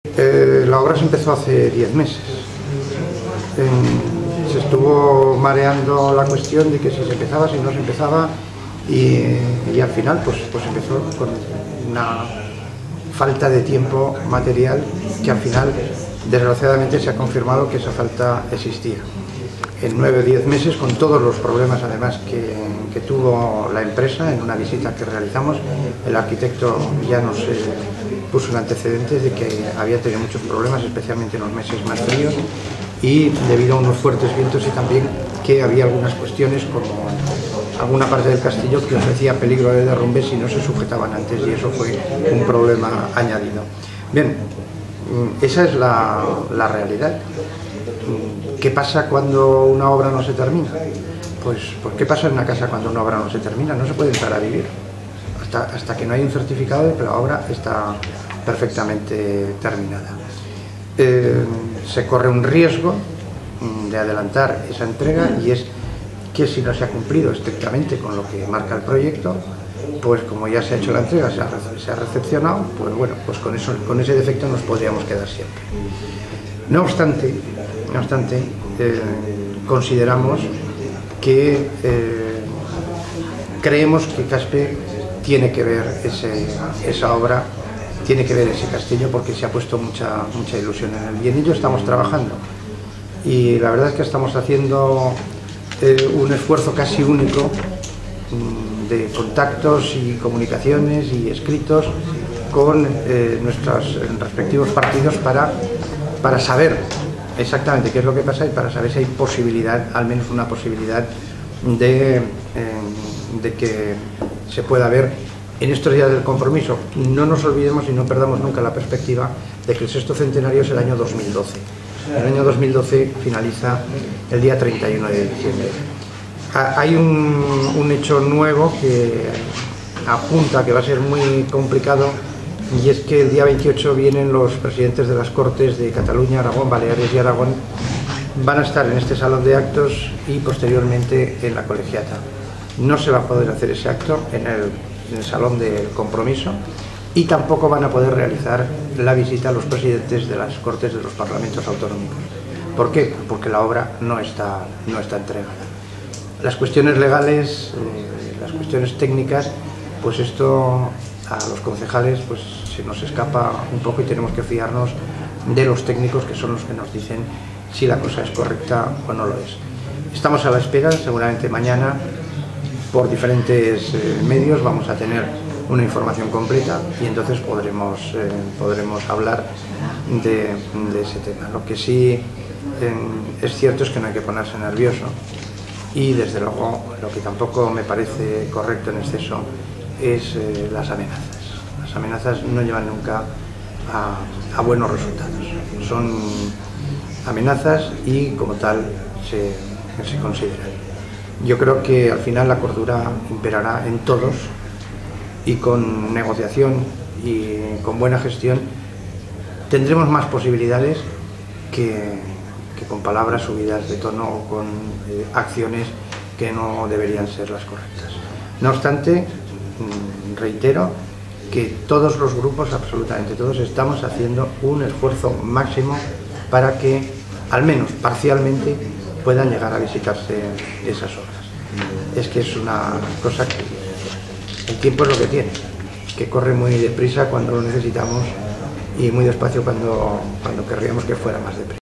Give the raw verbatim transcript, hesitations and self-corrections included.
Eh, la obra se empezó hace diez meses. Eh, se estuvo mareando la cuestión de que si se empezaba, si no se empezaba, y, y al final pues, pues empezó con una falta de tiempo material que al final, desgraciadamente, se ha confirmado que esa falta existía. En nueve o diez meses, con todos los problemas además que, que tuvo la empresa en una visita que realizamos, el arquitecto ya nos eh, puso el antecedente de que había tenido muchos problemas, especialmente en los meses más fríos, y debido a unos fuertes vientos, y también que había algunas cuestiones como alguna parte del castillo que ofrecía peligro de derrumbe si no se sujetaban antes, y eso fue un problema añadido. Bien, esa es la, la realidad. ¿Qué pasa cuando una obra no se termina? Pues, pues ¿qué pasa en una casa cuando una obra no se termina? No se puede entrar a vivir hasta, hasta que no hay un certificado de que la obra está perfectamente terminada. Eh, se corre un riesgo de adelantar esa entrega, y es que si no se ha cumplido estrictamente con lo que marca el proyecto, pues como ya se ha hecho la entrega, se ha, se ha recepcionado, pues bueno, pues con, eso, con ese defecto nos podríamos quedar siempre. No obstante, no obstante eh, consideramos que eh, creemos que Caspe tiene que ver ese, esa obra, tiene que ver ese castillo, porque se ha puesto mucha, mucha ilusión en él, y en ello estamos trabajando. Y la verdad es que estamos haciendo eh, un esfuerzo casi único mmm, de contactos y comunicaciones y escritos con eh, nuestros respectivos partidos para para saber exactamente qué es lo que pasa y para saber si hay posibilidad, al menos una posibilidad, de, eh, de que se pueda ver en estos días del compromiso. No nos olvidemos y no perdamos nunca la perspectiva de que el sexto centenario es el año dos mil doce. El año dos mil doce finaliza el día treinta y uno de diciembre. Hay un, un hecho nuevo que apunta a que va a ser muy complicado, y es que el día veintiocho vienen los presidentes de las Cortes de Cataluña, Aragón, Baleares y Aragón. Van a estar en este salón de actos y posteriormente en la colegiata. No se va a poder hacer ese acto en el, en el salón del compromiso, y tampoco van a poder realizar la visita a los presidentes de las Cortes de los Parlamentos Autonómicos. ¿Por qué? Porque la obra no está, no está entregada. Las cuestiones legales, eh, las cuestiones técnicas, pues esto a los concejales pues se nos escapa un poco, y tenemos que fiarnos de los técnicos, que son los que nos dicen si la cosa es correcta o no lo es. Estamos a la espera, seguramente mañana por diferentes eh, medios vamos a tener una información completa, y entonces podremos, eh, podremos hablar de, de ese tema. Lo que sí eh, es cierto es que no hay que ponerse nervioso, y desde luego lo que tampoco me parece correcto en exceso es eh, las amenazas. Las amenazas no llevan nunca a, a buenos resultados. Son amenazas y como tal se, se consideran. Yo creo que al final la cordura imperará en todos, y con negociación y con buena gestión tendremos más posibilidades que, que con palabras subidas de tono o con eh, acciones que no deberían ser las correctas. No obstante, reitero que todos los grupos, absolutamente todos, estamos haciendo un esfuerzo máximo para que, al menos parcialmente, puedan llegar a visitarse esas obras. Es que es una cosa que el tiempo es lo que tiene, que corre muy deprisa cuando lo necesitamos y muy despacio cuando, cuando querríamos que fuera más deprisa.